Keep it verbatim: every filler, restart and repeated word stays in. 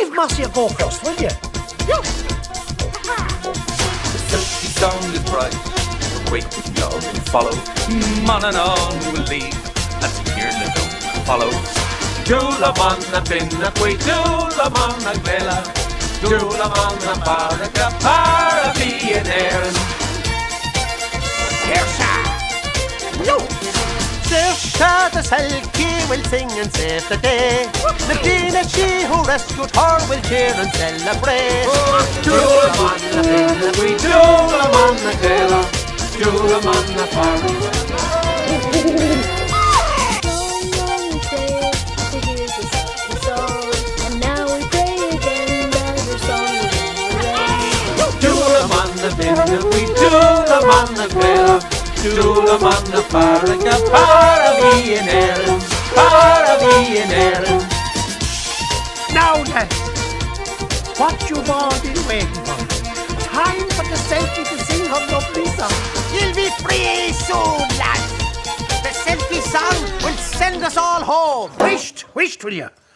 Give Mossy a go first, will you? Yeah. The Selkie song is bright, the great love will follow. Man and on will lead, as here the note follow. Dula man na pinna quay, dula man na glella, dula man na paraka, para be an errand. Here's Yo! Saoirse the Selkie will sing and save the day. The Dina, she who rescued her, will cheer and celebrate. Dula man na pinna quay, dula man na glella, dula man na paraka. We do the man the bella, do the man the paraka, para be an errand, para be an errand. Now then, what you've all been waiting for? Time for the Selkie to sing her lovely song. You'll be free soon, lads. The Selkie song will send us all home. Wisht, wisht, will you?